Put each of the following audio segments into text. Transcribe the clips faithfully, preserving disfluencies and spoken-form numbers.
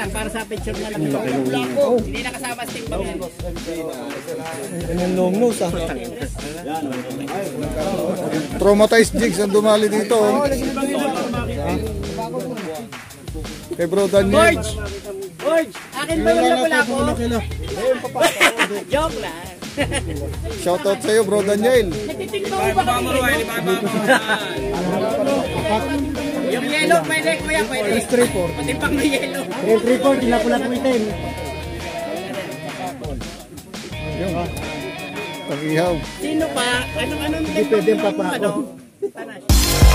Para sa picture na lang. Oh. Hindi nakasama stick pa yan. Ganyan long nose ah. Traumatized jigs ang dumali dito. Kay Bro Daniel. George! George! Akin ba yung napula ko? Joke lang. Shoutout sa iyo, Bro Daniel. Nagtitignan mo ba kami? Yung yellow, pwede kuya, pwede. Pati pang may yellow. three four, tinapula po itin. Pag-ihaw. Sino pa? Anong-anong Hindi pwede yung papa ako. Panas.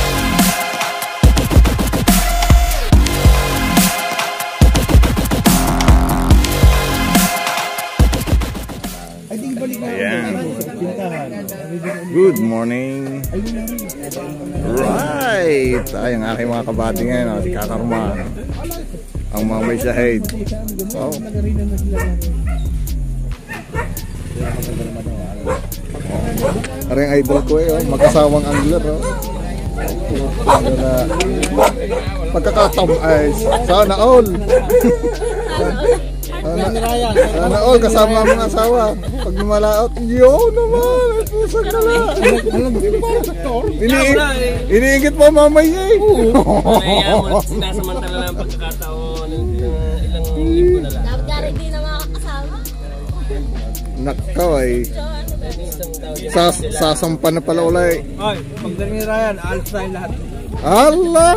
Ayan. Good morning. Right. Ay, ang aking mga kabati ngayon, oh, si Kakarma. Ang mga may shahid. Oh. Oh. Aring idol ko eh, oh. Magkasawang angler. Oh. Ano na, pagkakatam ay sana all. Sana, sana all kasama ang mga asawa. Pag lumalaot, yo naman, ay pusag ka na. Iniingit mo mamay eh. Sinasamantala lang pagkakataon, ilang libo na lang. Dapat gari din na makakasama. Nakaw ay Sas sasampa na pala ulay. Ay, pagdating ni Ryan, alas tayo lahat. Allah!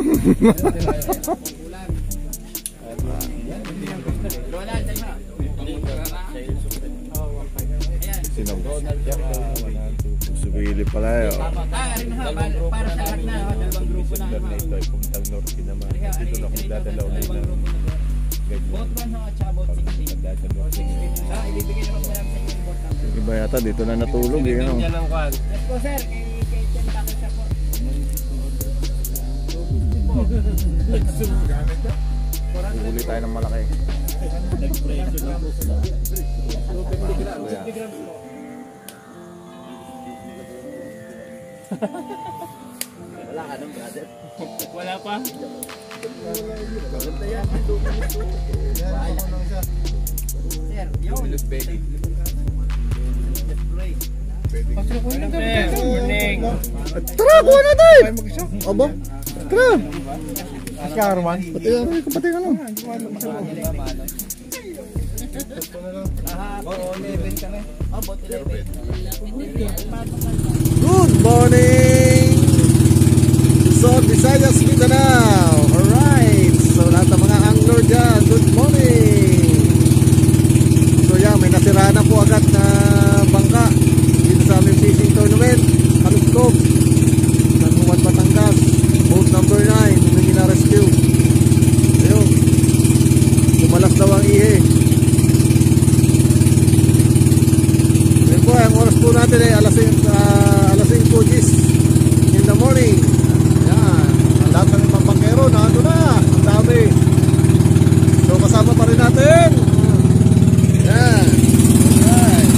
Subili pala yun. Para sa lahat na, dalawang grupo na. Ito ay puntang norte naman. Dito na kung dadalaw na yun. Both one at saka both sixty. Ah, ibibigay naman ko lang sa inyo yung board number. Iba yata dito na natulog eh. No? Yan ang kwan. Yes po sir, kay Chen Taco siya po. Huli tayo ng malaki. Wala ka nung brother. Wala pa. Sir, yun. Morning. Tara, kuha na tayo! Aba, tara! Karman. Pati yan, kapatid ka lang. Good morning! Luzon, Visayas, Mindanao. Alright, so lahat ng mga angler dyan, good morning! So yan, may nasira na po agad na bangka dito sa aming fishing tournament. Kaluskog, Sanbuan, Batangas, boat number nine, humingi na rescue. Ayun, kumalas daw ang ihe. Ayun po, ang oras po natin ay alas cinco in the morning. Yan, ang lahat ng mga bangkero na ano na, ang dami. So kasama pa rin natin. Yan. Alright.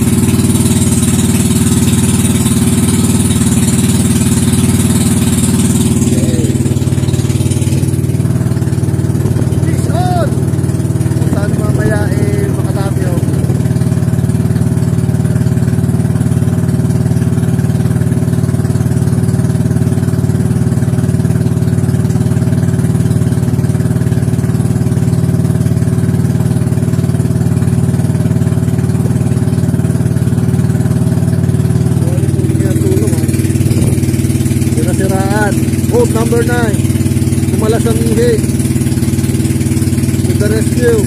Okay. Fish on! Kung saan mamaya eh makadami oh. Boat number nine, kumalas ang ihi. To the rescue.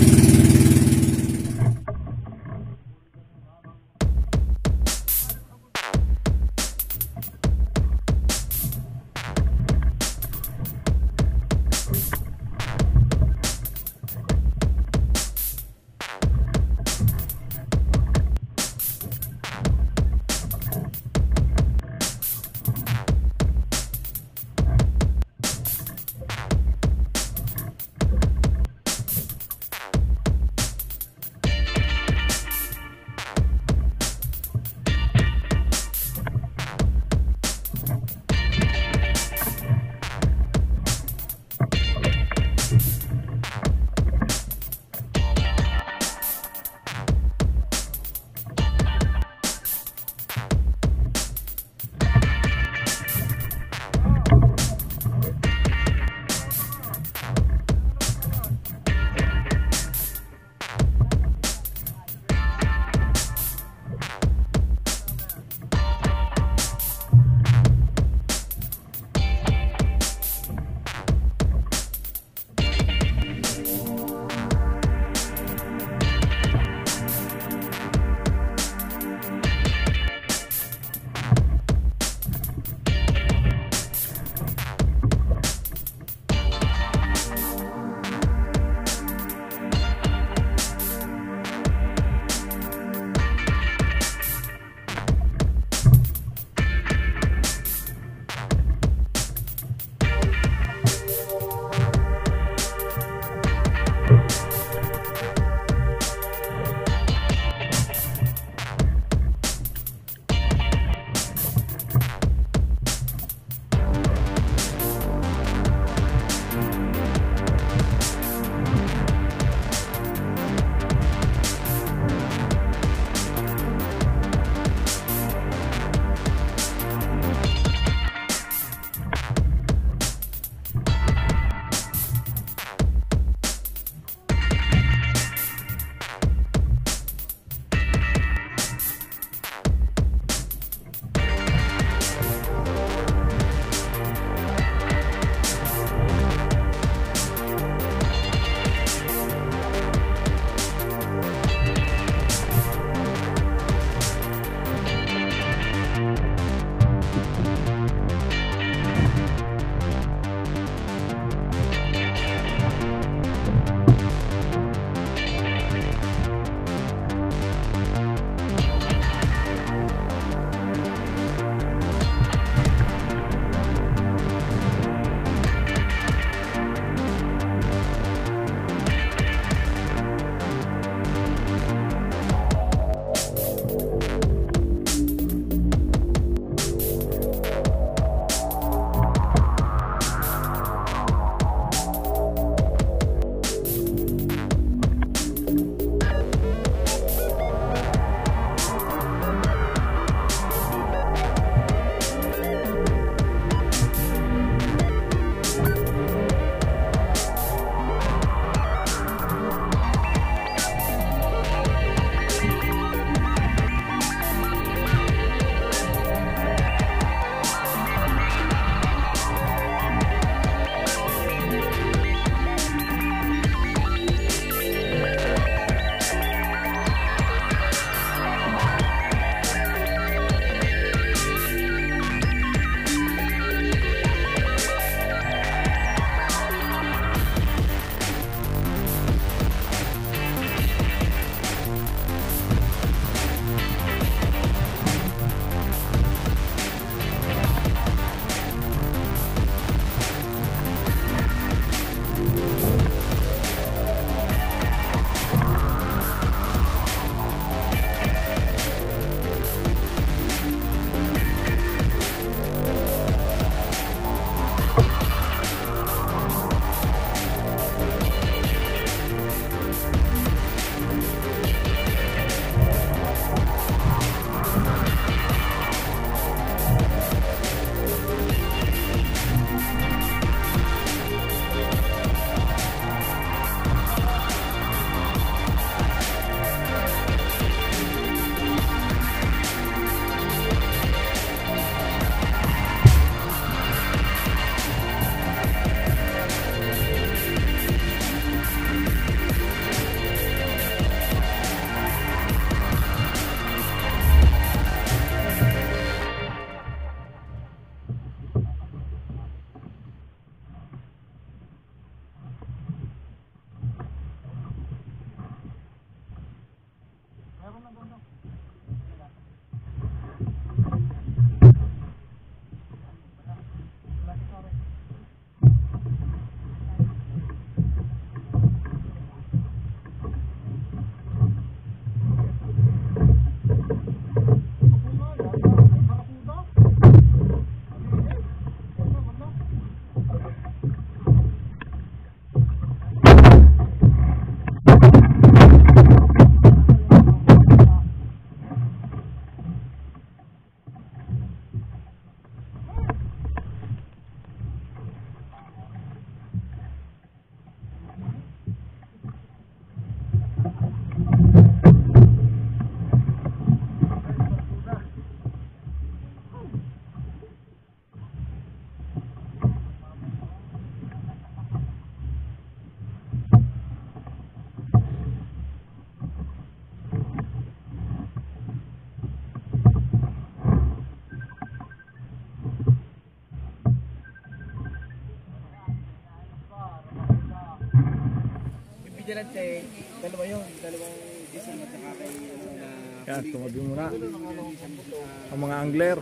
vigilante, dalawa yun, dalawang isang at saka kay ano na Yan, tumabi muna. Ang mga angler.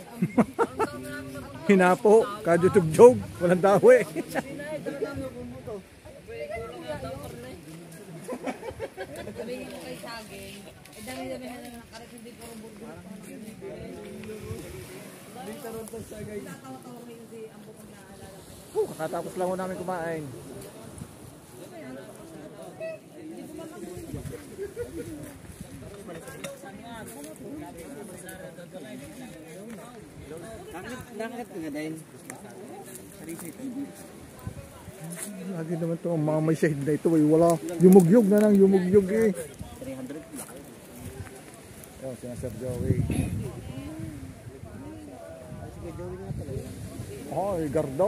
Hinapo, kadyutug-jog, walang dawi. Sabihin ko kay Saging, eh dami-dami na lang nakarit, hindi ko rin burger. Tatawa-tawa kayo kasi ang bukong naalala ko. Oh, kakatapos lang ho namin kumain. Nakakit ka din. Lagi naman ito ang mga may shade na ito eh. Wala. Yumugyog na lang, yumugyog eh. three hundred. Yan, si Sir Joey. Oh, Gardo.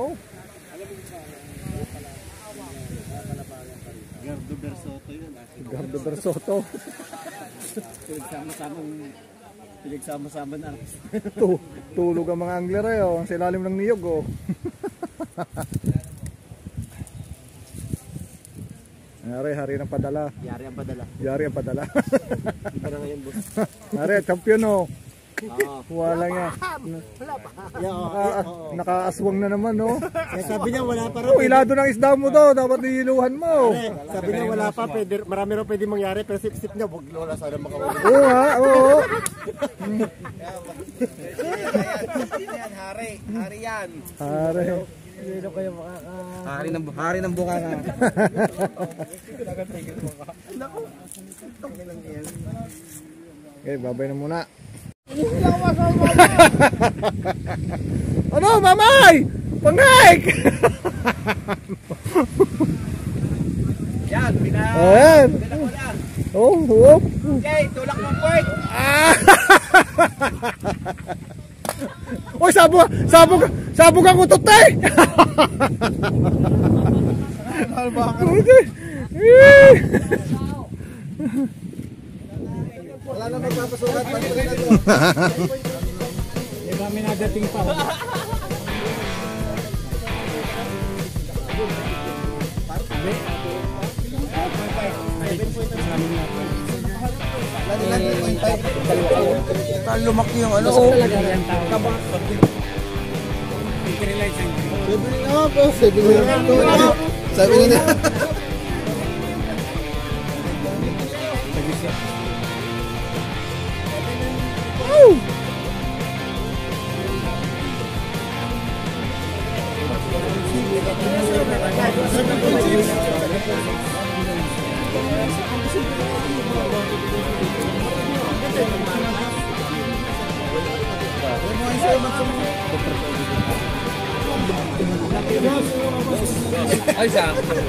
Gardo Bersoto yun. Gardo Bersoto. Pinagsama-samang pinagsama-sama na. Tu tulog ang mga angler eh. Oh. Ang silalim ng niyog oh. Hari, hari ng padala. Yari ang padala. Yari ang padala. Iba na ngayon, boss. Hari, champion oh. Oo. Wala nga. Naka, nakaaswang na naman no. Eh, sabi niya wala pa Oh, ilado ng isda mo to. Dapat nihiluhan mo. Sabi niya wala pa, pwede, marami rin pwede mangyari, pero sip-sip niya, wag wala sana makawala. Oo ha, oo. Yan, hari. Hari yan. Hari. Hari ng hari ng buka nga. Okay, babay na muna. Ano, mamay? Pangay! Yan, pina. Ayan. Pinakulan. Oh, oh. Okay, tulak mo point. Oy, sabog, sabog, sabog ang utot eh. Wala na magpapasukat, pag-uwi na to. Di ba may nadating pa? Lumaki yung ano. Sabi nila, sabi nila. Ay, sa.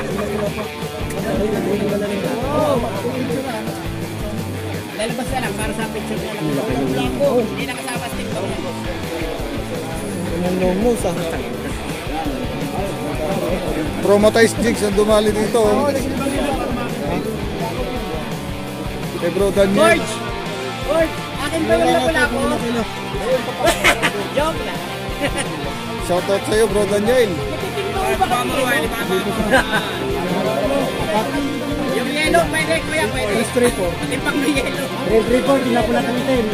Lalabas na lang para sa picture na lang. Hindi nakasama sa TikTok. Traumatized jigs ang dumali dito. Kay Bro Daniel. Oy, akin ba yung wala ko? Joke lang. Shoutout sa iyo, Bro Daniel. Yung yellow, pwede kuya, pwede. Straight po. Pati pang may yellow. Red report, inapulat ng itim.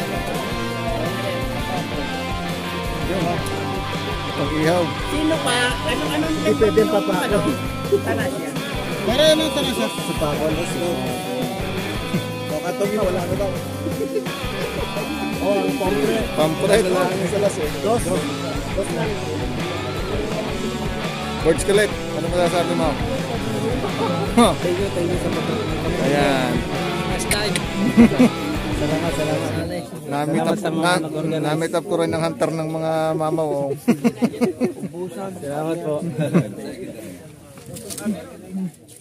Pag-ihaw. Sino pa? Anong anong Hindi pwede pa pa. tanas yan? Pero ano ito na siya? Sa pako, let's go. Kung atong na, wala na daw. Oh, ang pompre. Pampret. Wala na sa las eh. Dos. Dos na. Bird Skillet. Ano masasabi mo? Huh. Thank you, thank you sa pagkakas. Ayan. Salamat, salamat. Namit up, na, namit up ko rin ang hunter ng mga mamaw. Oh. Salamat po.